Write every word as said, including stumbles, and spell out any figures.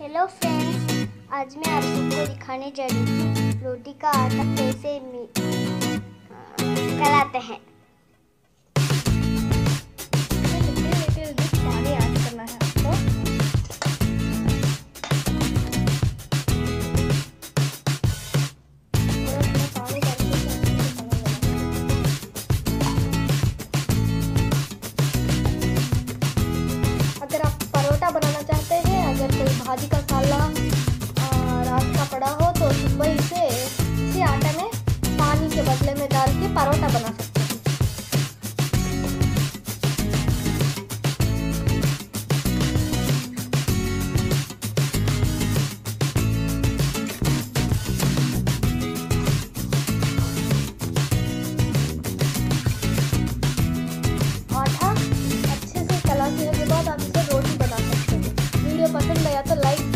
Hello friends, आज मैं आप सबको दिखाने जा रही हूँ रोटी का आटा कैसे गलाते हैं। पानी ऐड करना है आपको। पानी अगर आप परोठा बनाना चाहते हैं, अगर कोई भाजी का साला रात का पड़ा हो तो सुबह इसे इसी आटे में पानी के बदले में डाल के परोठा बना सकते हैं। आटा अच्छे से चलाने के बाद आप इसे रोटी बना सकते हैं। वीडियो पसंद आया तो लाइक